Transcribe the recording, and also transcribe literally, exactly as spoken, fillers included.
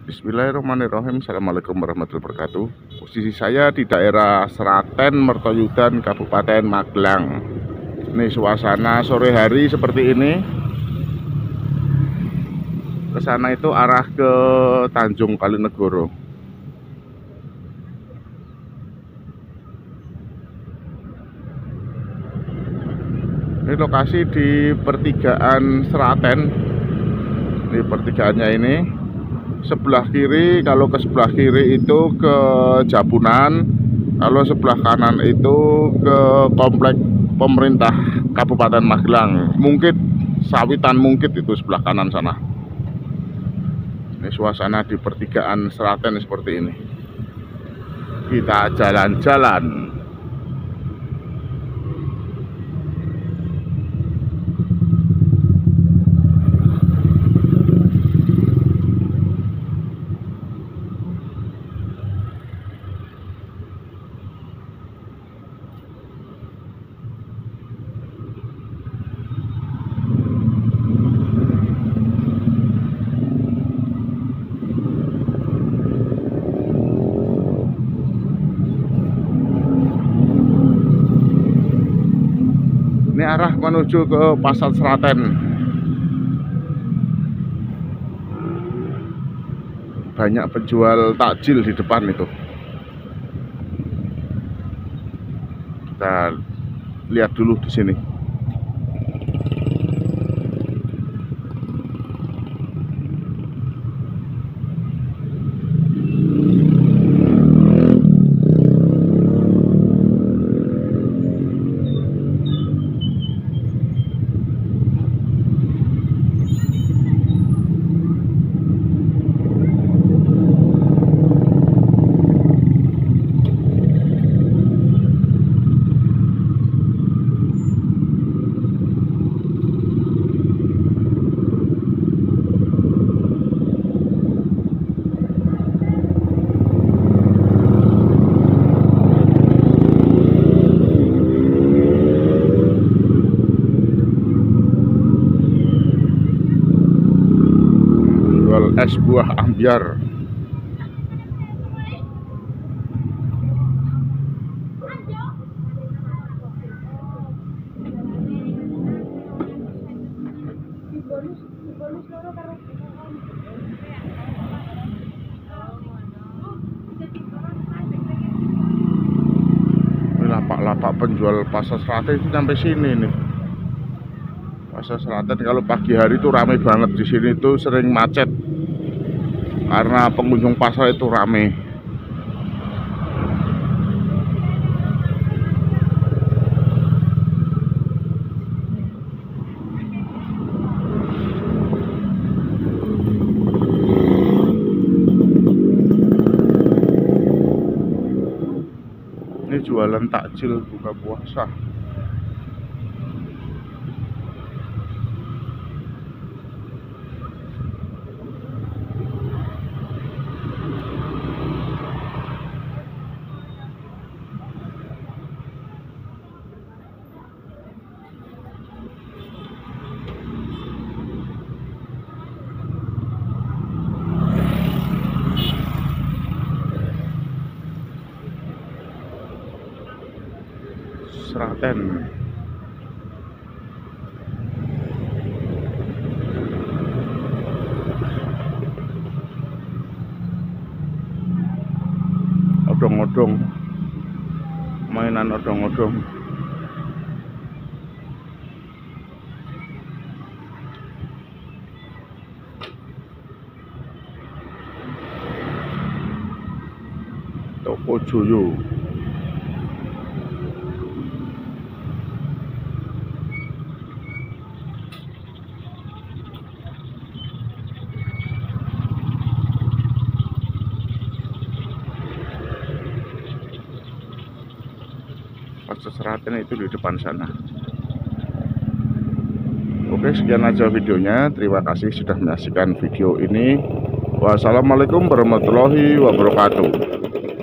Bismillahirrahmanirrahim. Assalamualaikum warahmatullahi wabarakatuh. Posisi saya di daerah Seraten, Mertoyudan, Kabupaten Magelang. Ini suasana sore hari seperti ini. Ke sana itu arah ke Tanjung Kalinegoro. Ini lokasi di pertigaan Seraten. Ini pertigaannya ini. Sebelah kiri, kalau ke sebelah kiri itu ke Jabunan, kalau sebelah kanan itu ke komplek pemerintah Kabupaten Magelang. Mungkin Sawitan Mungkit itu sebelah kanan sana. Ini suasana di pertigaan Seraten seperti ini. Kita jalan-jalan. Ini arah menuju ke Pasar Seraten. Banyak penjual takjil di depan itu. Kita lihat dulu di sini. Es buah ambyar. Lapak-lapak penjual Pasar Seraten itu sampai sini nih. Pasar Seraten kalau pagi hari itu ramai banget. Di sini tuh sering macet karena pengunjung pasar itu ramai. Ini jualan takjil buka puasa. Seraten. Odong-odong, mainan odong-odong. Toko Joyo. Pasar Seraten itu di depan sana. Oke, sekian aja videonya. Terima kasih sudah menyaksikan video ini. Wassalamualaikum warahmatullahi wabarakatuh.